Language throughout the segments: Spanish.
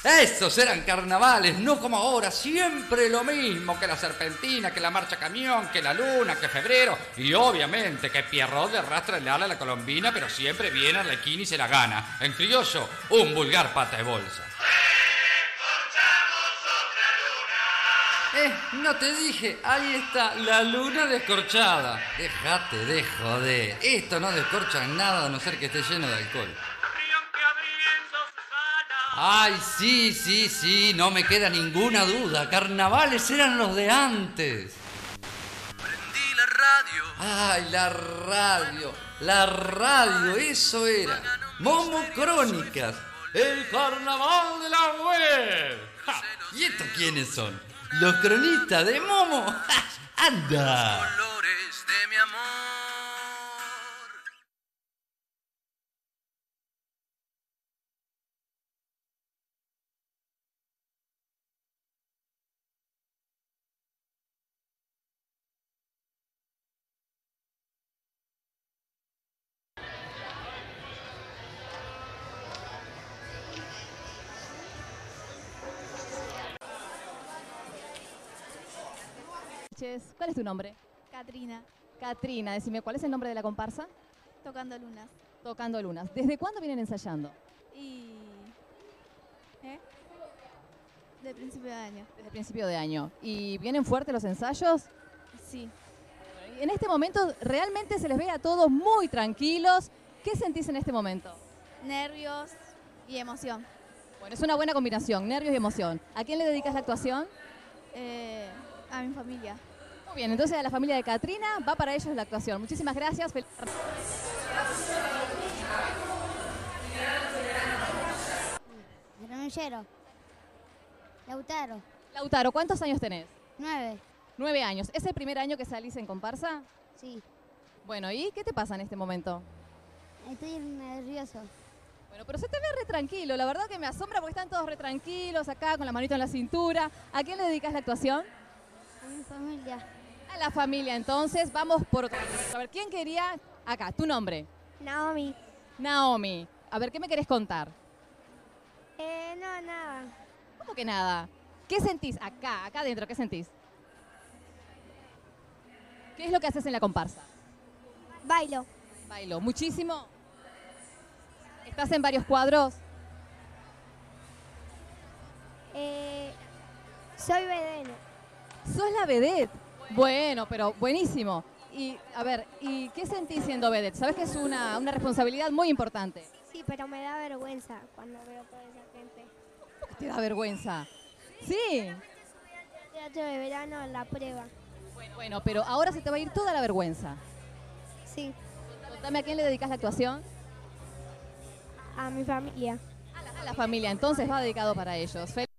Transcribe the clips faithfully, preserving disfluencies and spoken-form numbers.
Esos eran carnavales, no como ahora, siempre lo mismo, que la serpentina, que la marcha camión, que la luna, que febrero, y obviamente que Pierrot le arrastra el ala a la colombina, pero siempre viene Arlequín y se la gana. En criollo, un vulgar pata de bolsa. Eh, no te dije, ahí está, la luna descorchada. Déjate de joder, esto no descorcha en nada a no ser que esté lleno de alcohol. Ay, sí, sí, sí, no me queda ninguna duda. Carnavales eran los de antes. Prendí la radio. Ay, la radio, la radio, eso era. Momo Crónicas, el carnaval de la web. Ja, ¿y estos quiénes son? Los cronistas de Momo. ¡Ja! ¡Anda! Los colores de mi amor. ¿Cuál es tu nombre? Catrina, Catrina, decime, ¿cuál es el nombre de la comparsa? tocando lunas. Tocando Lunas. ¿Desde cuándo vienen ensayando? Y... ¿Eh? De principio de año. Desde el principio de año. ¿Y vienen fuertes los ensayos? Sí. En este momento realmente se les ve a todos muy tranquilos. ¿Qué sentís en este momento? Nervios y emoción. Bueno, es una buena combinación, nervios y emoción. ¿A quién le dedicas la actuación? Eh, a mi familia. Muy bien, entonces a la familia de Catrina va para ellos la actuación. Muchísimas gracias. Fel- Granillero. Lautaro. Lautaro, ¿cuántos años tenés? Nueve. Nueve años. ¿Es el primer año que salís en comparsa? Sí. Bueno, ¿y qué te pasa en este momento? Estoy nervioso. Bueno, pero se te ve re tranquilo. La verdad que me asombra porque están todos re tranquilos acá con la manito en la cintura. ¿A quién le dedicas la actuación? A mi familia. A la familia, entonces. Vamos por otra. A ver, ¿quién quería? Acá, tu nombre. Naomi. Naomi. A ver, ¿qué me querés contar? Eh, no, nada. ¿Cómo que nada? ¿Qué sentís acá, acá adentro? ¿Qué sentís? ¿Qué es lo que haces en la comparsa? Bailo. Bailo. ¿Muchísimo? ¿Estás en varios cuadros? Eh, soy vedeno. ¿Sos la vedette? Bueno, pero buenísimo. Y, a ver, ¿y qué sentís siendo vedette? Sabes que es una, una responsabilidad muy importante. Sí, pero me da vergüenza cuando veo toda esa gente. ¿Cómo que te da vergüenza? Sí. Teatro de verano en la prueba. Bueno, pero ahora se te va a ir toda la vergüenza. Sí. Contame, ¿a quién le dedicas la actuación? A mi familia. A la familia, entonces va dedicado para ellos. Fel-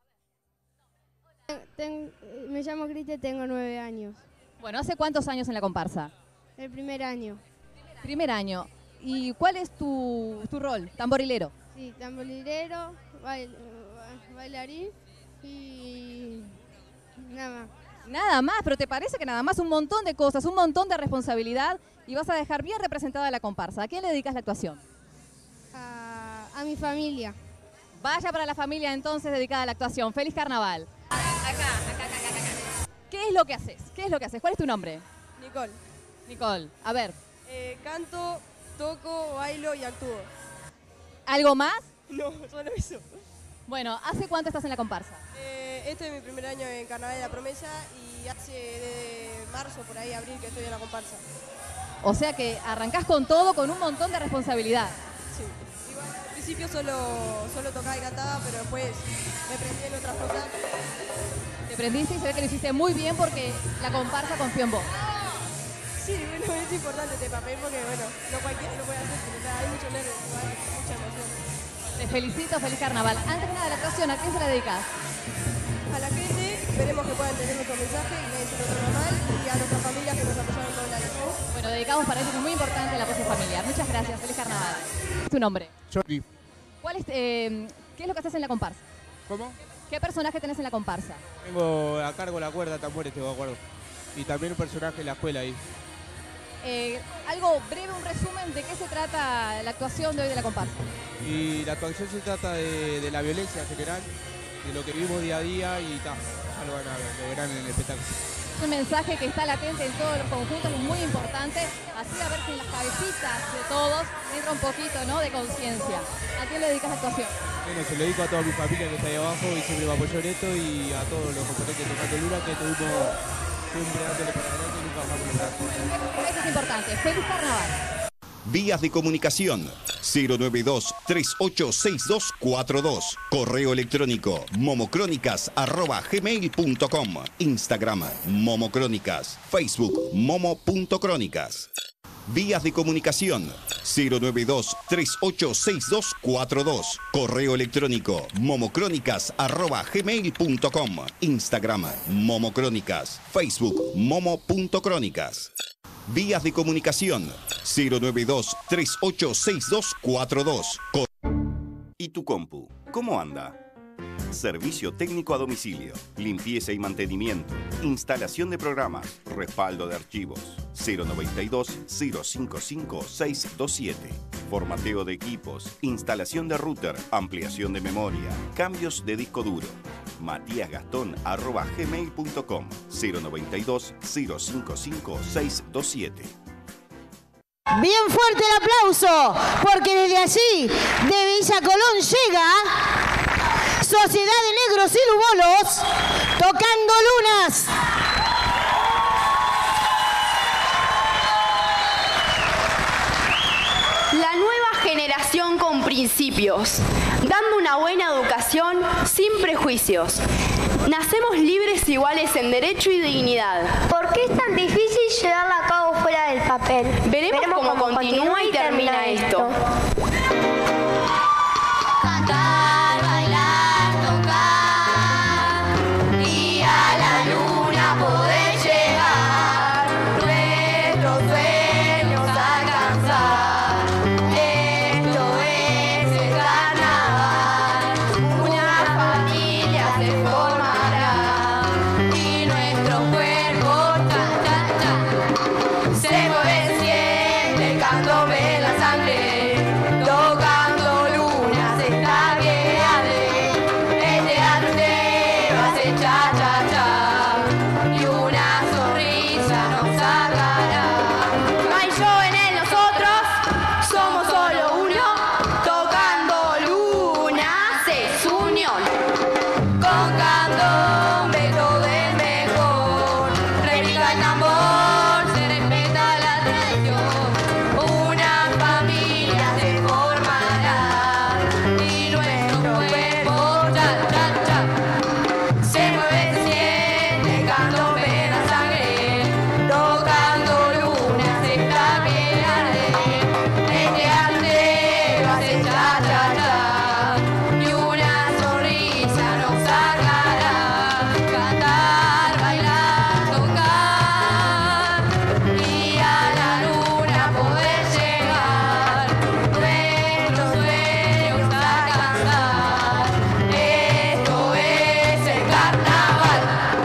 Ten- me llamo Criste, tengo nueve años. Bueno, ¿hace cuántos años en la comparsa? El primer año. Primer año. ¿Y cuál es tu, tu rol? Tamborilero. Sí, tamborilero, bail- bailarín y nada más. Nada más, pero ¿te parece que nada más un montón de cosas, un montón de responsabilidad y vas a dejar bien representada la comparsa? ¿A quién le dedicas la actuación? A, a mi familia. Vaya para la familia entonces dedicada a la actuación. ¡Feliz carnaval! Acá, acá, acá, acá, acá. ¿Qué es lo que haces? ¿Qué es lo que haces? ¿Cuál es tu nombre? Nicole. Nicole, a ver, Eh, canto, toco, bailo y actúo. ¿algo más? No, solo eso. Bueno, ¿hace cuánto estás en la comparsa? Eh, este es mi primer año en Carnaval de la Promesa y hace de marzo, por ahí, abril, que estoy en la comparsa. O sea que arrancás con todo, con un montón de responsabilidad. Sí. Igual al principio solo, solo tocaba y cantaba, pero después me prendí en otras cosas. Te prendiste y se ve que lo hiciste muy bien porque la comparsa confió en vos. Sí, bueno, es importante este papel porque, bueno, no cualquiera lo puede hacer, pero hay mucho nervio, igual, mucha emoción. Te felicito, feliz carnaval. Antes de nada, la actuación, ¿a quién se la dedicas? A la gente, esperemos que puedan tener nuestro mensaje y nadie se lo tome mal, y a nuestras familias que nos apoyaron todo el año. Bueno, dedicamos para ellos, es muy importante el apoyo familiar. Muchas gracias, feliz carnaval. ¿Tu nombre? Johnny. ¿Cuál es, eh, ¿Qué es lo que haces en la comparsa? ¿Cómo? ¿Qué personaje tenés en la comparsa? Tengo a cargo la cuerda, tambores, tengo acuerdo. Y también un personaje en la escuela ahí. Eh, algo breve, un resumen de qué se trata la actuación de hoy de la comparsa. Y la actuación se trata de, de la violencia en general, de lo que vivimos día a día y ta, ya lo van a ver, lo verán en el espectáculo. Es un mensaje que está latente en todos los conjuntos, es muy importante, así a ver si en las cabecitas de todos entra un poquito, ¿no?, de conciencia. ¿A quién le dedicas la actuación? Bueno, se lo dedico a toda mi familia que está ahí abajo y siempre me apoyó en esto, y a todos los componentes de Tocando Luna que tuvimos siempre dándole para adelante y nunca bajamos los brazos. Eso es importante. ¡Feliz carnaval! Vías de comunicación cero nueve dos, tres ocho seis dos cuatro dos. Correo electrónico momocrónicas arroba gmail punto com. Instagram momocrónicas. Facebook momo.crónicas. Vías de comunicación cero nueve dos, tres ocho seis dos cuatro dos. Correo electrónico momocrónicas arroba gmail punto com. Instagram momocrónicas. Facebook momo.crónicas. Vías de comunicación cero nueve dos, tres ocho seis dos cuatro dos. ¿Y tu compu? ¿Cómo anda? Servicio técnico a domicilio, limpieza y mantenimiento, instalación de programas, respaldo de archivos. cero noventa y dos, cero cincuenta y cinco, seiscientos veintisiete. Formateo de equipos, instalación de router, ampliación de memoria, cambios de disco duro. matías gastón arroba gmail punto com. cero noventa y dos, cero cincuenta y cinco, seiscientos veintisiete. Bien fuerte el aplauso, porque desde allí, de Villa Colón, llega Sociedad de Negros y Lubolos, Tocando Lunas. La nueva generación con principios, dando una buena educación sin prejuicios. Nacemos libres, iguales en derecho y dignidad. ¿Por qué es tan difícil llevarla a cabo fuera del papel? Veremos, Veremos cómo, cómo continúa y termina esto. Cantar, bailar, tocar y a la luna poder llegar, nuestros sueños alcanzar. Esto es el carnaval, una familia se formará y nuestro cuerpo cha, cha, cha, se mueve, siente el candombe en la sangre, tocando lunas está que arde, el teatro entero hace cha, cha, cha, y una sonrisa nos sacará. No hay yo en él, nosotros somos solo uno, tocando lunas es unión, con candombe todo es mejor, repica el tambor, se respeta la tradición, una familia se formará y nuestro cuerpo cha, cha, cha, se mueve, se siente el candombe en la sangre, tocando lunas está que arde, el teatro entero hace cha, cha, cha, y una sonrisa nos sacará. Cantar, bailar, tocar y a la luna poder llegar, nuestros sueños alcanzar. Esto es el carnaval.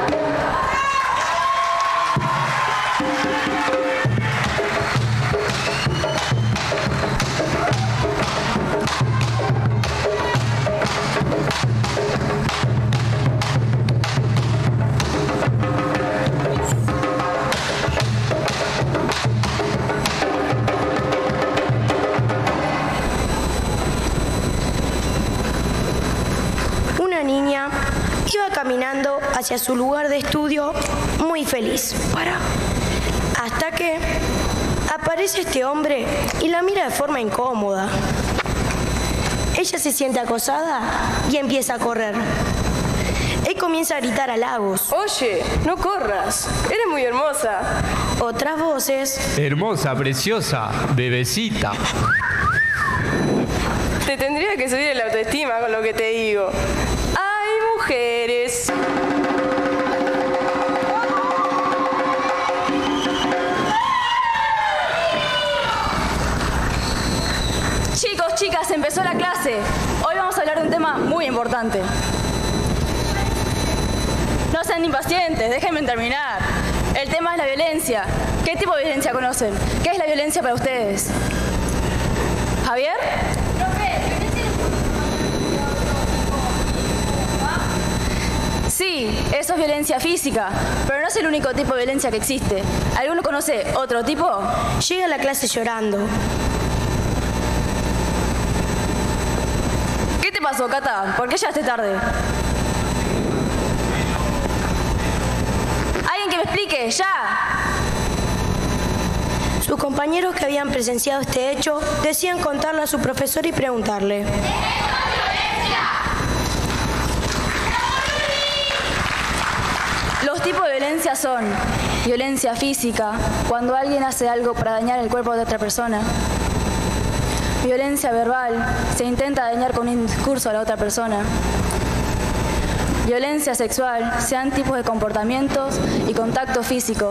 Una niña iba caminando hacia su lugar de estudio muy feliz. Para. Hasta que aparece este hombre y la mira de forma incómoda. Ella se siente acosada y empieza a correr. Él comienza a gritar halagos. Oye, no corras, eres muy hermosa. Otras voces. Hermosa, preciosa, bebecita. Te tendría que subir la autoestima con lo que te digo. Hay mujeres. Chicos, chicas, empezó la clase. Hoy vamos a hablar de un tema muy importante. No sean impacientes, déjenme terminar. El tema es la violencia. ¿Qué tipo de violencia conocen? ¿Qué es la violencia para ustedes? ¿Javier? Sí, eso es violencia física, pero no es el único tipo de violencia que existe. ¿Alguno conoce otro tipo? Llega a la clase llorando. ¿Qué te pasó, Cata? ¿Por qué llegaste tarde? ¡Alguien que me explique! ¡Ya! Sus compañeros que habían presenciado este hecho decían contarle a su profesor y preguntarle. Los tipos de violencia son violencia física, cuando alguien hace algo para dañar el cuerpo de otra persona. Violencia verbal, se intenta dañar con un discurso a la otra persona. Violencia sexual, sean tipos de comportamientos y contacto físico.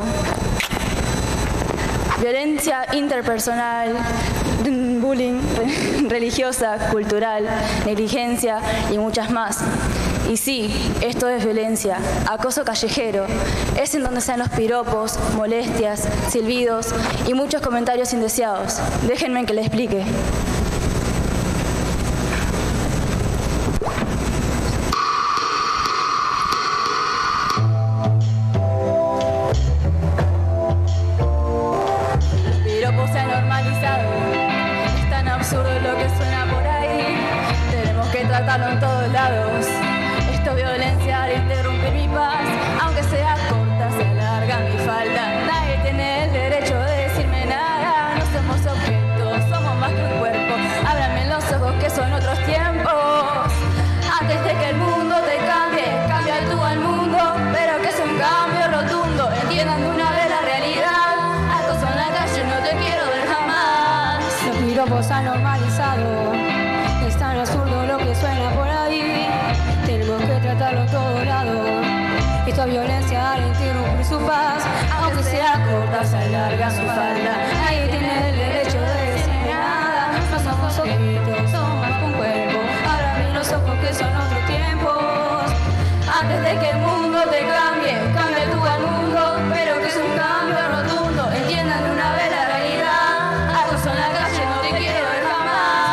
Violencia interpersonal, bullying, religiosa, cultural, negligencia y muchas más. Y sí, esto es violencia, acoso callejero. Es en donde se dan los piropos, molestias, silbidos y muchos comentarios indeseados. Déjenme que les explique. Tratarlo en todos lados. Esto es violencia al interrumpir mi paz. Aunque sea corta, se alarga mi falda. Nadie tiene el derecho de decirme nada. No somos objetos, somos más que un cuerpo. Ábranme los ojos que son otros tiempos. Antes de que el mundo te cambie, cambia tú al mundo, pero que es un cambio rotundo. Entiendan de una vez la realidad. Acoso en la calle, no te quiero ver jamás. Los piropos han normalizado. Es tan absurdo lo que suena por ahí. Tenemos que tratarlo en todo lado. Esto es violencia al interrumpir su paz. Aunque sea corta, se alarga su falda. Nadie tiene el derecho de decirme nada. No somos objetos, somos más que un cuerpo. Ábrame los ojos que son otros tiempos. Antes de que el mundo te cambie, cambia tú al mundo, pero que es un cambio rotundo. Entiendan de una vez la realidad. Acoso en la calle, no te quiero ver jamás.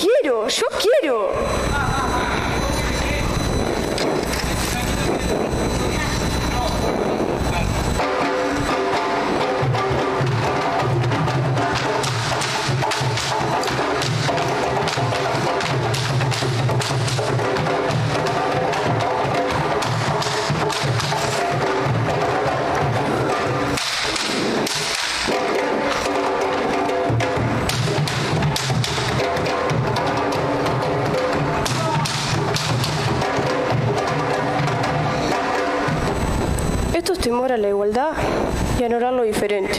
quiero, yo quiero. Esto es temor a la igualdad y a ignorar lo diferente.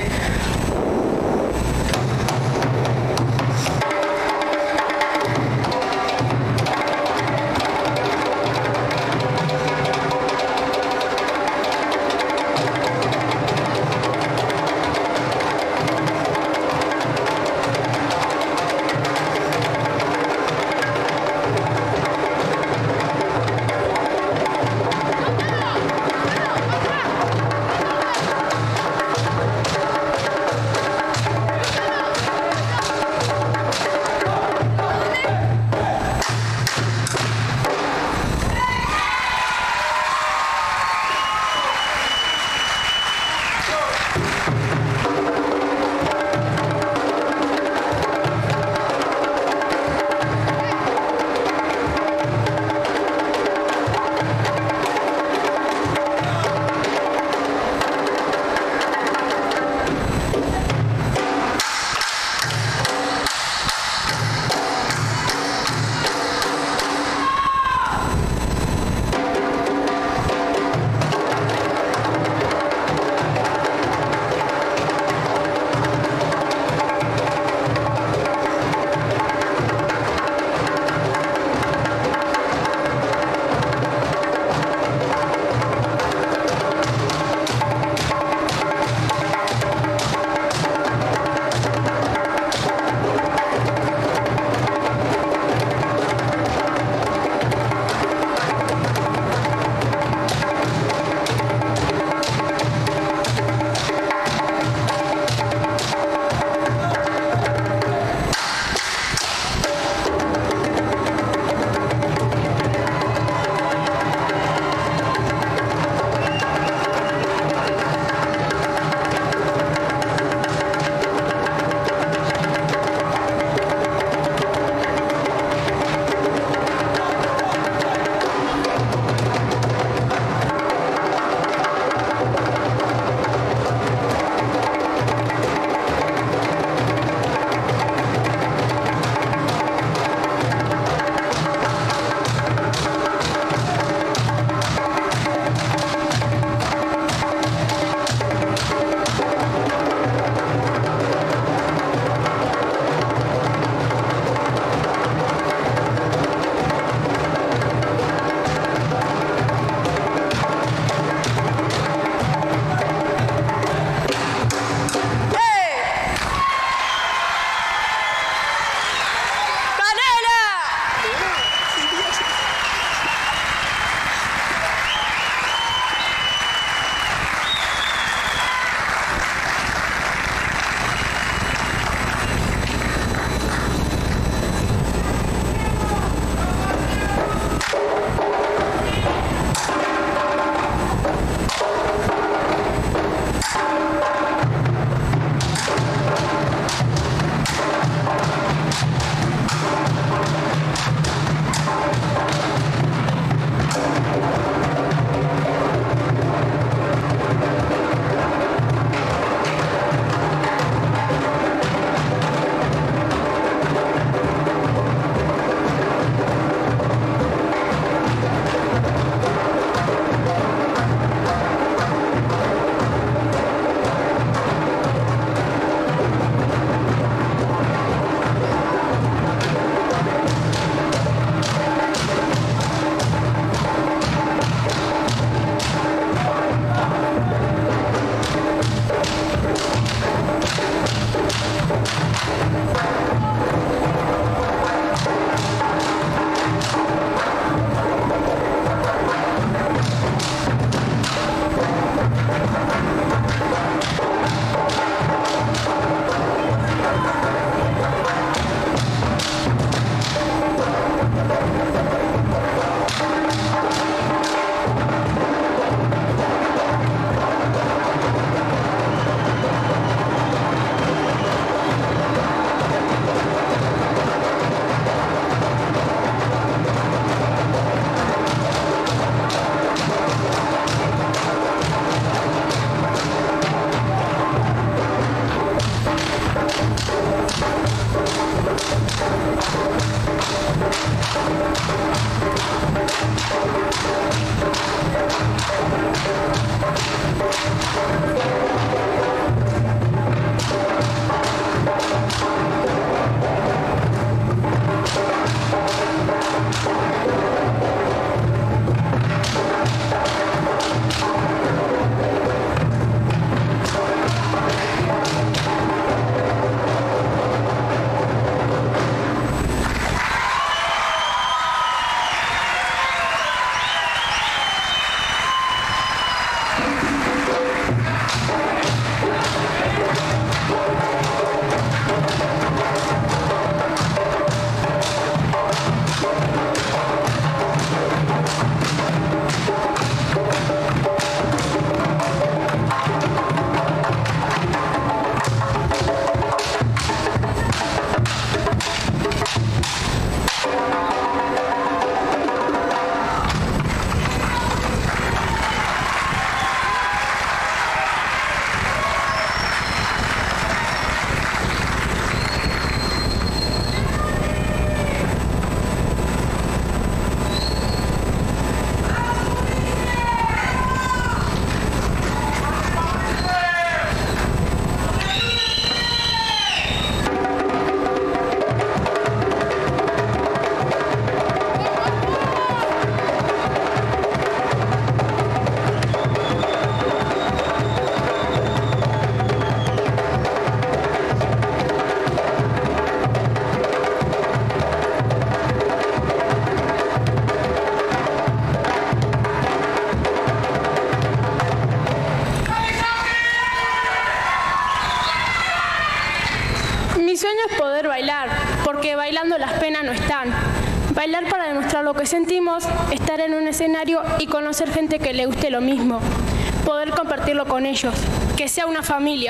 Bailar para demostrar lo que sentimos, estar en un escenario y conocer gente que le guste lo mismo. Poder compartirlo con ellos, que sea una familia.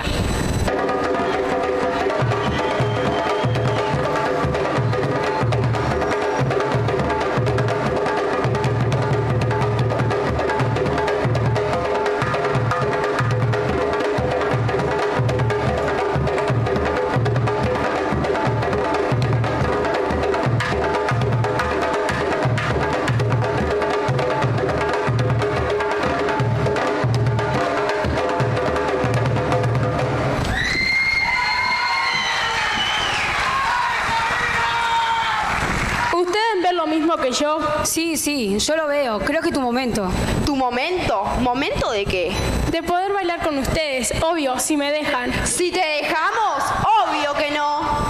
Que yo. Sí, sí, yo lo veo. Creo que tu momento. ¿Tu momento? ¿Momento de qué? De poder bailar con ustedes, obvio, si me dejan. Si te dejamos, obvio que no.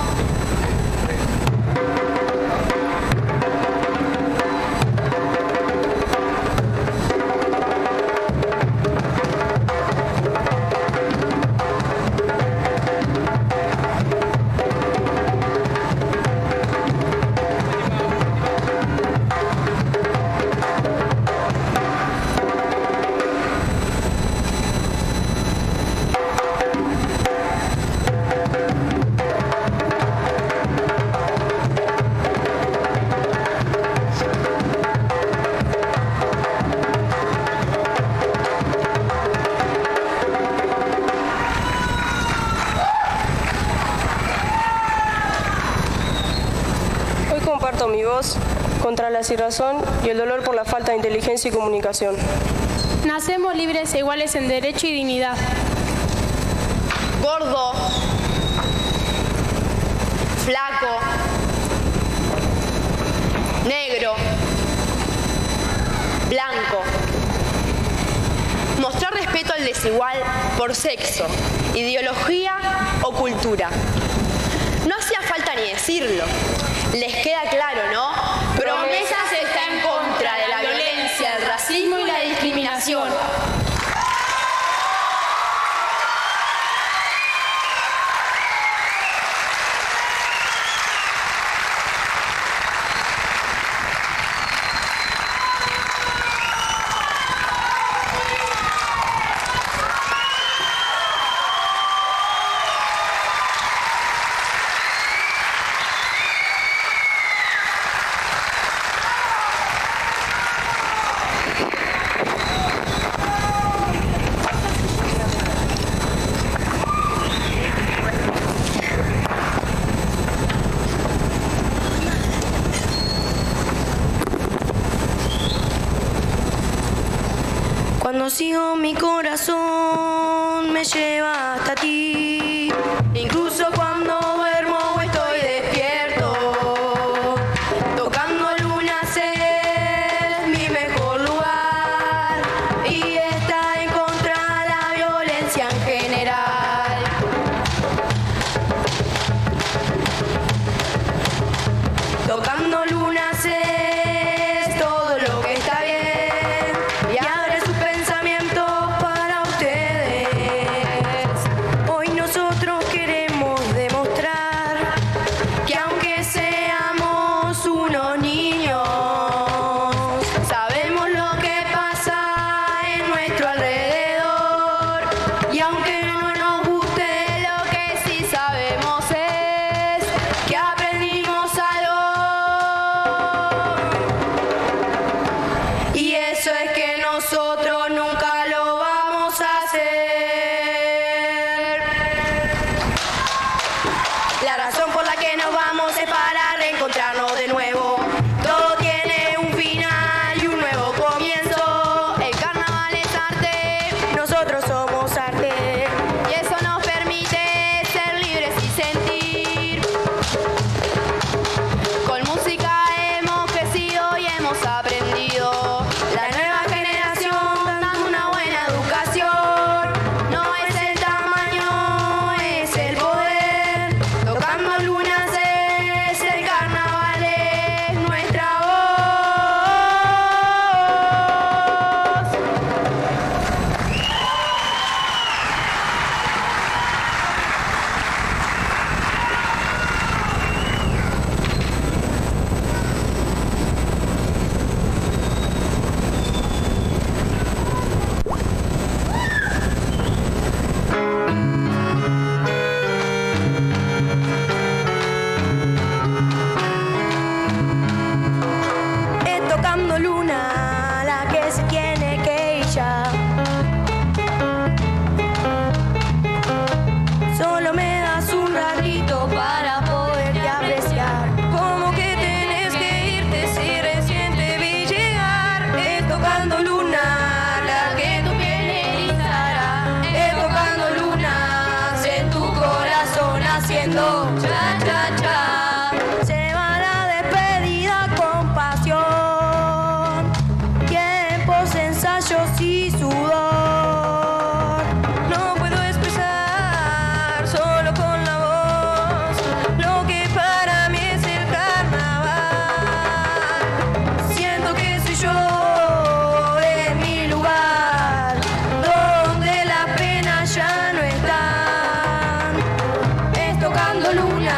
Mi voz contra la cerrazón y el dolor por la falta de inteligencia y comunicación. Nacemos libres e iguales en derecho y dignidad. Gordo, flaco, negro, blanco. Mostrar respeto al desigual por sexo, ideología o cultura. No hacía falta ni decirlo. Les queda claro, ¿no? Promesas está en contra de la violencia, el racismo y la discriminación. Cuando sigo mi corazón me lleva hasta ti, incluso cuando duermo o estoy despierto, tocando luna es mi mejor lugar y está en contra de la violencia en general. Tocando luna es todo lo que está bien y abre sus pensamientos para ustedes. Hoy nosotros queremos de bailando cha cha cha. Se va la despedida con pasión, tiempos, ensayos y sudor. No puedo expresar solo con la voz lo que para mí es el carnaval. Siento que soy yo en mi lugar, donde las penas ya no están. Es tocando luna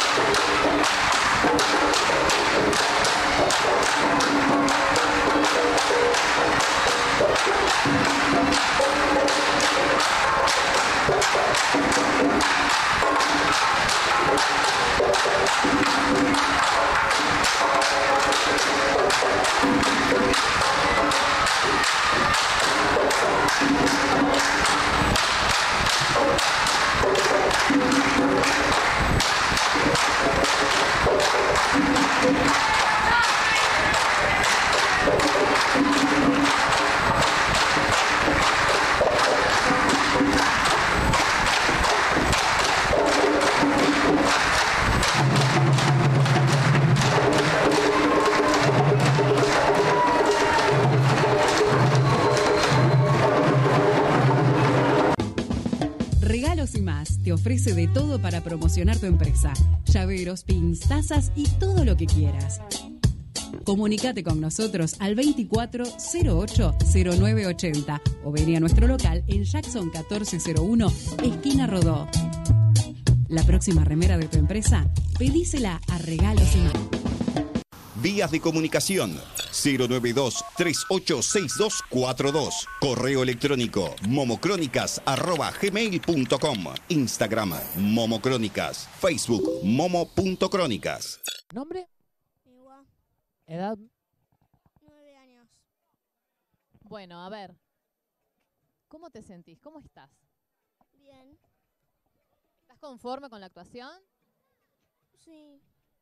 Regalos y más te ofrece de todo para promocionar tu empresa. Llaveros, pins, tazas y todo lo que quieras. Comunicate con nosotros al veinticuatro cero ocho cero nueve ochenta o vení a nuestro local en Jackson catorce cero uno, esquina Rodó. La próxima remera de tu empresa, pedísela a Regalos y más. Vías de comunicación cero nueve dos, tres ocho seis dos cuatro dos. Correo electrónico momocrónicas arroba gmail punto com. Instagram momocrónicas. Facebook momo.crónicas. ¿Nombre? Igual. ¿Edad? Nueve años. Bueno, a ver. ¿Cómo te sentís? ¿Cómo estás? Bien. ¿Estás conforme con la actuación? Sí.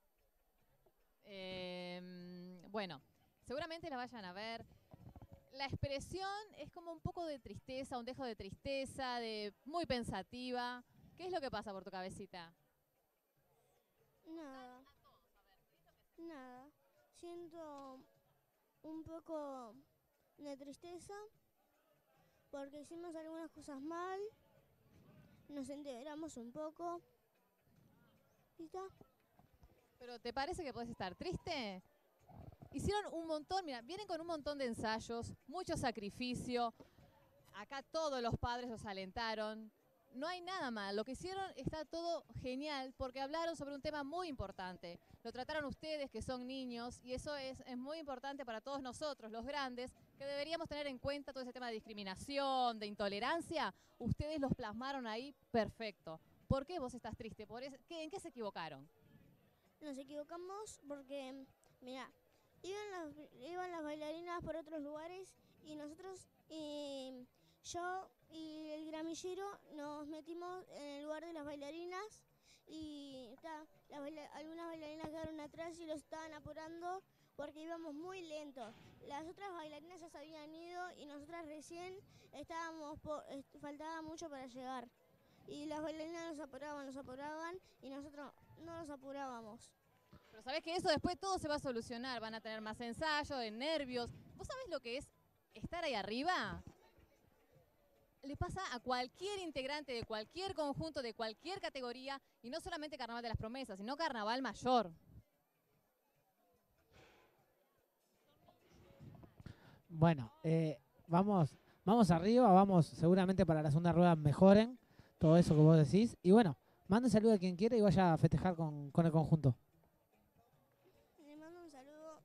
Eh, bueno, seguramente la vayan a ver. La expresión es como un poco de tristeza, un dejo de tristeza, de muy pensativa. ¿Qué es lo que pasa por tu cabecita? Nada. Nada. Siento un poco de tristeza porque hicimos algunas cosas mal, nos enteramos un poco y está. ¿Pero te parece que podés estar triste? Hicieron un montón, mira, vienen con un montón de ensayos, mucho sacrificio. Acá todos los padres los alentaron. No hay nada mal. Lo que hicieron está todo genial porque hablaron sobre un tema muy importante. Lo trataron ustedes, que son niños, y eso es, es muy importante para todos nosotros, los grandes, que deberíamos tener en cuenta todo ese tema de discriminación, de intolerancia. Ustedes los plasmaron ahí perfecto. ¿Por qué vos estás triste? ¿Por eso? ¿Qué, ¿En qué se equivocaron? Nos equivocamos porque, mira, iban las, iban las bailarinas por otros lugares y nosotros, y yo y el gramillero nos metimos en el lugar de las bailarinas y ta, las baila, algunas bailarinas quedaron atrás y los estaban apurando porque íbamos muy lentos. Las otras bailarinas ya se habían ido y nosotras recién estábamos, por, est faltaba mucho para llegar. Y las bailarinas nos apuraban, nos apuraban y nosotros no nos apurábamos. Pero sabés que eso después todo se va a solucionar, van a tener más ensayo, de nervios. ¿Vos sabés lo que es estar ahí arriba? Le pasa a cualquier integrante de cualquier conjunto, de cualquier categoría, y no solamente Carnaval de las Promesas, sino Carnaval Mayor. Bueno, eh, vamos, vamos arriba, vamos seguramente para la segunda rueda mejoren todo eso que vos decís. Y bueno, mande un saludo a quien quiera y vaya a festejar con, con el conjunto. Le mando un saludo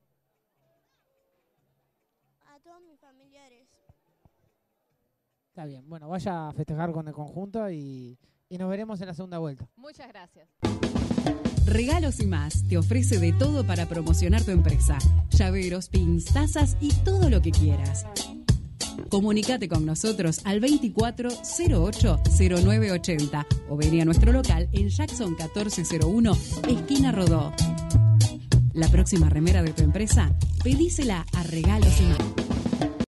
a todos mis familiares. Está bien, bueno, vaya a festejar con el conjunto y, y nos veremos en la segunda vuelta. Muchas gracias. Regalos y más te ofrece de todo para promocionar tu empresa. Llaveros, pins, tazas y todo lo que quieras. Comunicate con nosotros al veinticuatro cero ocho cero nueve ochenta o vení a nuestro local en Jackson catorce cero uno, esquina Rodó. La próxima remera de tu empresa, pedísela a Regalos y más.